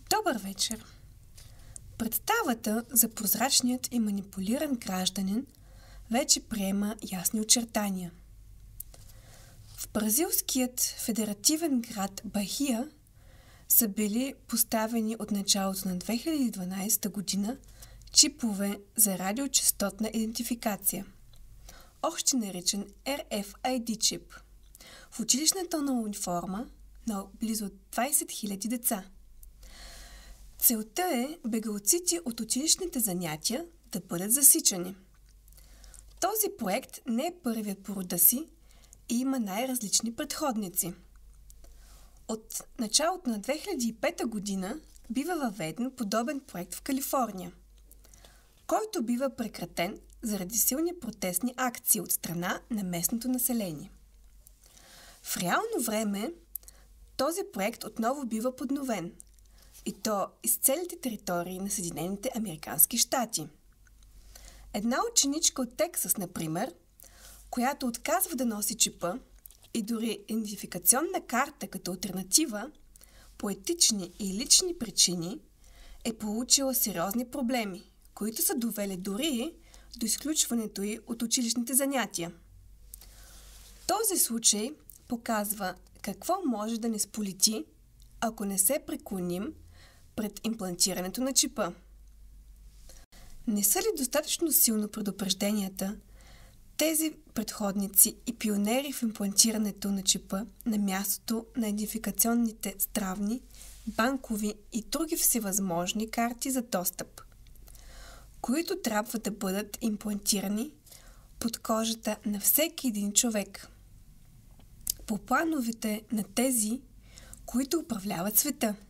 Добър вечер! Представата за прозрачният и манипулиран гражданин вече приема ясни очертания. В бразилският федеративен град Бахия са били поставени от началото на 2012 година чипове за радиочестотна идентификация, още наречен RFID чип, в училищната униформа на близо 20 000 деца. Целта е бегалците от училищните занятия да бъдат засичани. Този проект не е първият по рода си и има най-различни предходници. От началото на 2005 година бива въведен подобен проект в Калифорния, който бива прекратен заради силни протестни акции от страна на местното население. В реално време този проект отново бива подновен, и то из целите територии на Съединените американски щати. Една ученичка от Тексас, например, която отказва да носи чипа и дори идентификационна карта като алтернатива, по етични и лични причини, е получила сериозни проблеми, които са довели дори до изключването й от училищните занятия. Този случай показва какво може да ни сполети, ако не се преклоним пред имплантирането на чипа. Не са ли достатъчно силно предупрежденията тези предходници и пионери в имплантирането на чипа на мястото на идентификационните здравни, банкови и други всевъзможни карти за достъп, които трябва да бъдат имплантирани под кожата на всеки един човек, по плановете на тези, които управляват света?